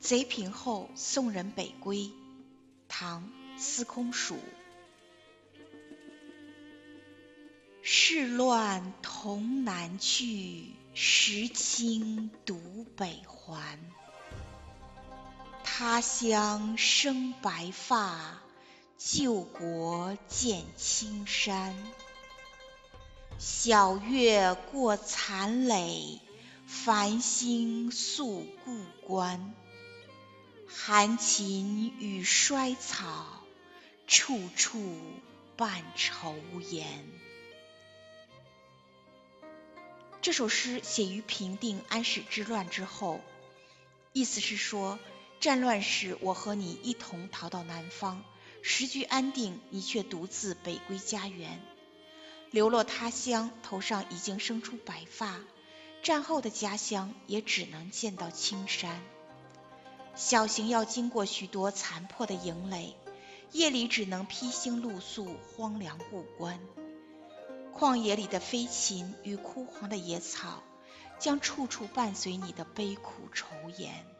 贼平后送人北归，唐·司空曙。世乱童难去，时清独北还。他乡生白发，旧国见青山。晓月过残垒，繁星宿故关。寒禽语衰草，处处伴愁颜。这首诗写于平定安史之乱之后，意思是说，战乱时我和你一同逃到南方，时局安定，你却独自北归家园。流落他乡，头上已经生出白发，战后的家乡也只能见到青山。小行要经过许多残破的营垒，夜里只能披星露宿，荒凉故关。旷野里的飞禽与枯黄的野草，将处处伴随你的悲苦愁颜。